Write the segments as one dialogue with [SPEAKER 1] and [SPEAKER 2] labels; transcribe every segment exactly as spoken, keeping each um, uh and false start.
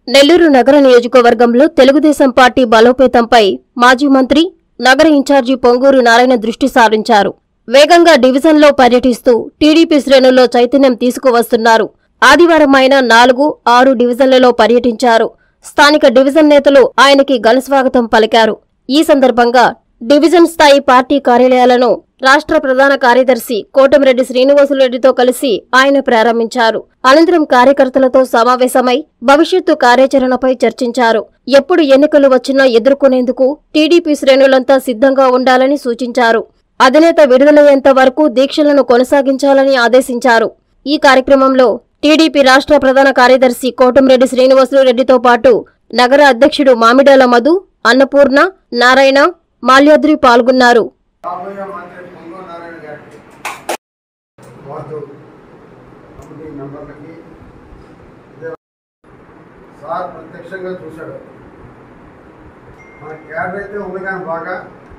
[SPEAKER 1] నెల్లూరు నగర నియోజకవర్గంలో తెలుగుదేశం పార్టీ బలోపేతంపై మాజీ మంత్రి, నగర ఇన్ఛార్జి పొంగూరు నారాయణ దృష్టి సారించారు. వేగంగా డివిజన్లో పర్యటిస్తూ టీడీపీ శ్రేణుల్లో చైతన్యం తీసుకువస్తున్నారు. ఆదివారం ఆయన నాలుగు, ఆరు డివిజన్లలో పర్యటించారు. స్థానిక డివిజన్ నేతలు ఆయనకి ఘనస్వాగతం పలికారు. ఈ సందర్భంగా డివిజన్ స్థాయి పార్టీ కార్యాలయాలను రాష్ట్ర ప్రధాన కార్యదర్శి కోటమిరెడ్డి శ్రీనివాసులరెడ్డితో కలిసి ఆయన ప్రారంభించారు. అనంతరం కార్యకర్తలతో సమావేశమై భవిష్యత్తు కార్యాచరణపై చర్చించారు. ఎప్పుడు ఎన్నికలు వచ్చినా ఎదుర్కొనేందుకు టీడీపీ శ్రేణులంతా సిద్ధంగా ఉండాలని సూచించారు. అధినేత విడుదలయ్యేంత వరకు దీక్షలను కొనసాగించాలని ఆదేశించారు. ఈ కార్యక్రమంలో టీడీపీ రాష్ట్ర ప్రధాన కార్యదర్శి కోటమిరెడ్డి శ్రీనివాసులరెడ్డితో పాటు నగర అధ్యక్షుడు మామిడాల మధు, అన్నపూర్ణ, నారాయణ, మాల్యాద్రి పాల్గొన్నారు.
[SPEAKER 2] సార్ ప్రత్యక్షంగా చూశాడు. మన క్యాడర్ అయితే ఉంది కానీ బాగా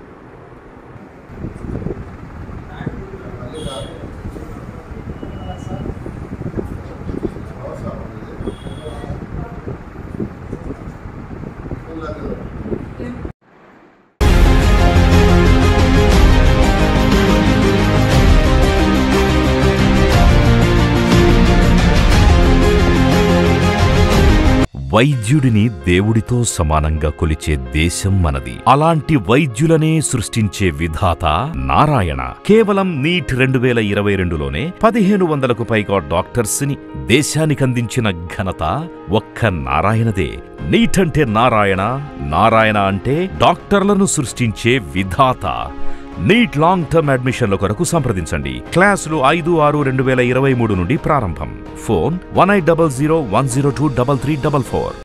[SPEAKER 3] వైద్యుడిని దేవుడితో సమానంగా కొలిచే దేశం మనది. అలాంటి వైద్యులనే సృష్టించే విధాత నారాయణ. కేవలం నీట్ రెండు వేల ఇరవై రెండులోనే పదిహేను వందలకు పైగా డాక్టర్స్ ని దేశానికందించిన ఘనత ఒక్క నారాయణదే. నీట్ అంటే నారాయణ, నారాయణ అంటే డాక్టర్లను సృష్టించే విధాత. నీట్ లాంగ్ టర్మ్ అడ్మిషన్ల కొరకు సంప్రదించండి. క్లాసులు ఐదు ఆరు రెండు వేల ఇరవై మూడు నుండి ప్రారంభం. Phone one eight double zero one zero two double three double four.